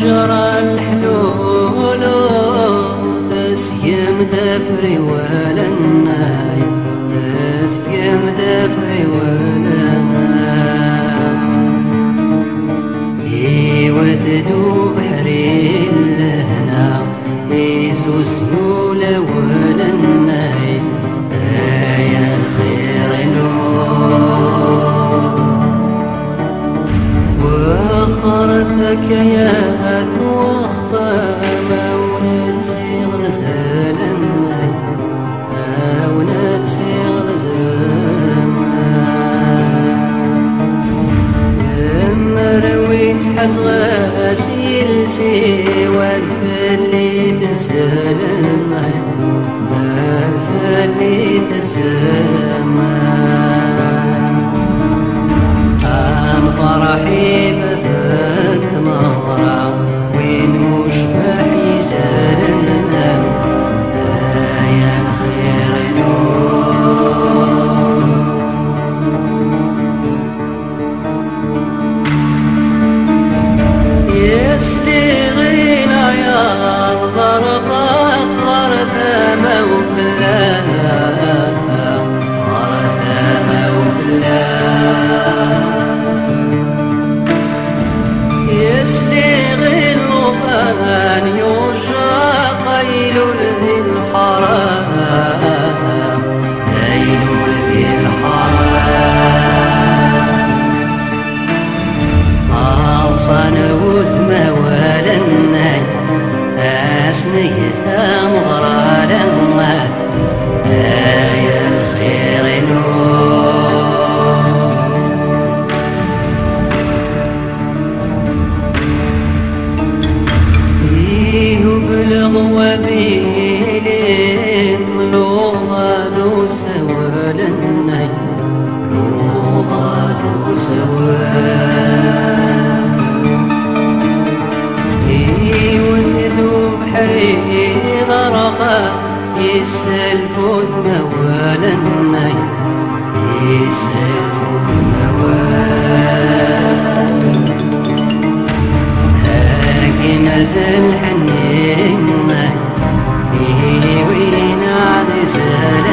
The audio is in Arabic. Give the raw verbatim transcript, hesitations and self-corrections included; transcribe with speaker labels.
Speaker 1: جرى الحلول تسيم دفري ولا الناي تسيم دفري ولا ناي وثدو بحري لهنا يسوس نولا ولا الناي يا الخير نور وخرتك يا وخامة ونتسيغ نزال الماي ونتسيغ نزال الماي رويت حد غاسيل سوى الفلي تزال الماي الفلي تزال عن فرحي بفت مهرة وين مش بحيزان النم يا الخير نور يسلي غينا يا الغرقاق غرثامة وفلان غرثامة وفلان يسلي غير الغفان يوشى قيل ذي الحرام قيل ذي الحرام أوصان وثمة ولا الناي أسني ثام غرالا يا الخير نور يبلغ وبيلين لغة ذو سوال الناي لغة ذو سوال يوثدو بحري ضرقا يسلفو موال الناي يسلفو موال مثل الحنين وين عزيز